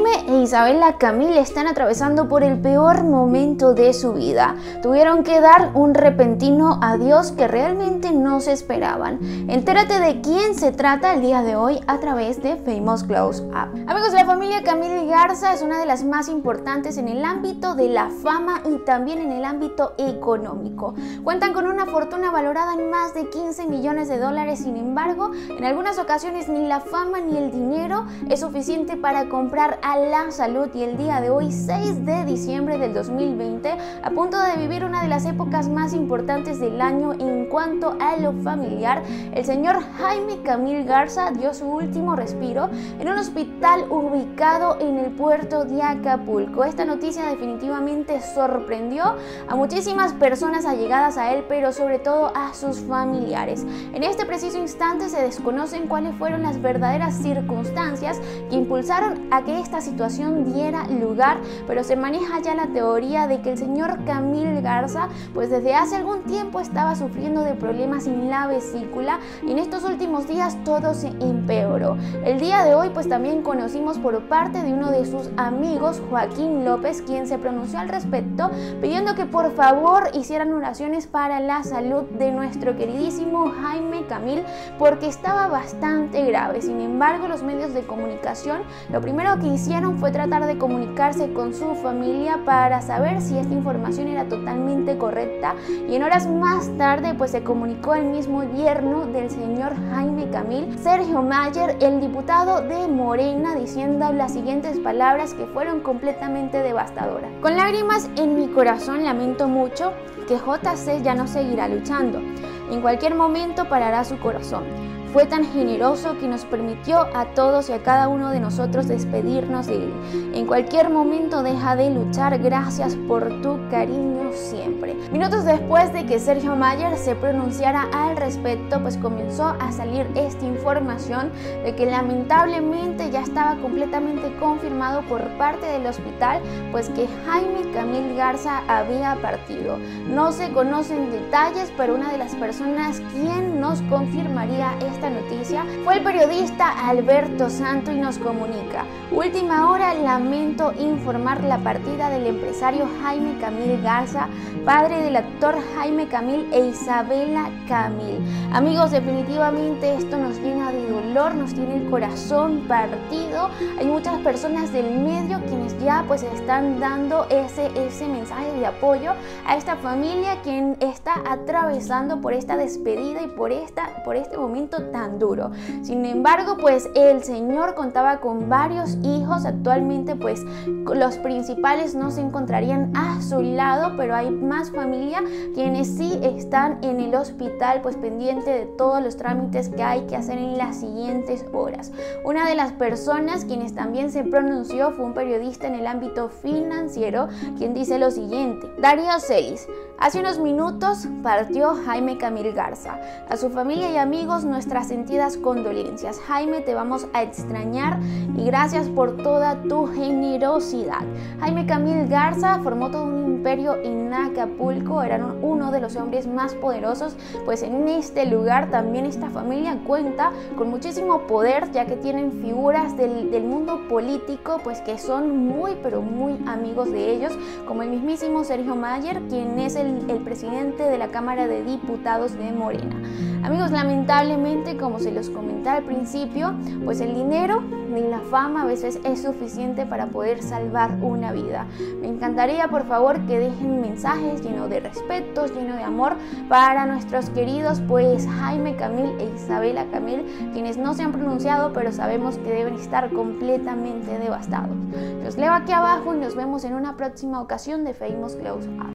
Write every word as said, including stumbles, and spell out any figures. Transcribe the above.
Jaime e Isabela Camil están atravesando por el peor momento de su vida. Tuvieron que dar un repentino adiós que realmente no se esperaban. Entérate de quién se trata el día de hoy a través de Famous Close Up. Amigos, la familia Camil Garza es una de las más importantes en el ámbito de la fama y también en el ámbito económico. Cuentan con una fortuna valorada en más de quince millones de dólares, sin embargo, en algunas ocasiones ni la fama ni el dinero es suficiente para comprar a la salud, y el día de hoy, seis de diciembre del dos mil veinte, a punto de vivir una de las épocas más importantes del año en cuanto a lo familiar, el señor Jaime Camil Garza dio su último respiro en un hospital ubicado en el puerto de Acapulco. Esta noticia definitivamente sorprendió a muchísimas personas allegadas a él, pero sobre todo a sus familiares. En este preciso instante se desconocen cuáles fueron las verdaderas circunstancias que impulsaron a que esta situación diera lugar, pero se maneja ya la teoría de que el señor Camil Garza pues desde hace algún tiempo estaba sufriendo de problemas en la vesícula, y en estos últimos días todo se empeoró. El día de hoy pues también conocimos por parte de uno de sus amigos, Joaquín López, quien se pronunció al respecto pidiendo que por favor hicieran oraciones para la salud de nuestro queridísimo Jaime Camil, porque estaba bastante grave. Sin embargo, los medios de comunicación lo primero que hicieron fue tratar de comunicarse con su familia para saber si esta información era totalmente correcta, y en horas más tarde pues se comunicó el mismo yerno del señor Jaime Camil, Sergio Mayer, el diputado de Morena, diciendo las siguientes palabras que fueron completamente devastadoras: con lágrimas en mi corazón lamento mucho que J C ya no seguirá luchando. En cualquier momento parará su corazón. Fue tan generoso que nos permitió a todos y a cada uno de nosotros despedirnos de él. En cualquier momento deja de luchar. Gracias por tu cariño siempre. Minutos después de que Sergio Mayer se pronunciara al respecto, pues comenzó a salir esta información de que lamentablemente ya estaba completamente confirmado por parte del hospital, pues que Jaime Camil Garza había partido. No se conocen detalles, pero una de las personas quien nos confirmaría esta noticia fue el periodista Alberto Santo, y nos comunica: última hora, lamento informar la partida del empresario Jaime Camil Garza, padre del actor Jaime Camil e Isabela Camil. Amigos, definitivamente esto nos llena de dolor, nos tiene el corazón partido. Hay muchas personas del medio quienes ya pues están dando ese, ese mensaje de apoyo a esta familia quien está atravesando por esta despedida y por, esta, por este momento tan duro. Sin embargo, pues el señor contaba con varios hijos. Actualmente pues los principales no se encontrarían a su lado, pero hay más familia quienes sí están en el hospital pues pendiente de todos los trámites que hay que hacer en las siguientes horas. Una de las personas quienes también se pronunció fue un periodista en el ámbito financiero, quien dice lo siguiente: Darío Celis, hace unos minutos partió Jaime Camil Garza. A su familia y amigos nuestras sentidas condolencias. Jaime, te vamos a extrañar y gracias por toda tu generosidad. Jaime Camil Garza formó todo un imperio en Acapulco, eran uno de los hombres más poderosos pues en este lugar. También esta familia cuenta con muchísimo poder, ya que tienen figuras del, del mundo político pues que son muy pero muy amigos de ellos, como el mismísimo Sergio Mayer, quien es el, el presidente de la Cámara de Diputados de Morena. Amigos, lamentablemente, como se los comenté al principio, pues el dinero ni la fama a veces es suficiente para poder salvar una vida. Me encantaría por favor que dejen mensajes llenos de respeto, llenos de amor para nuestros queridos pues Jaime Camil e Isabela Camil, quienes no se han pronunciado, pero sabemos que deben estar completamente devastados. Los leo aquí abajo y nos vemos en una próxima ocasión de Famous Close Up.